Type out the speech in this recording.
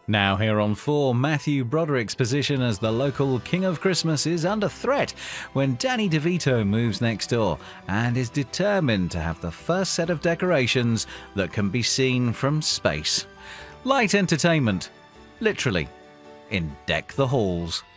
Now here on 4, Matthew Broderick's position as the local King of Christmas is under threat when Danny DeVito moves next door and is determined to have the first set of decorations that can be seen from space. Light entertainment, literally, in Deck the Halls.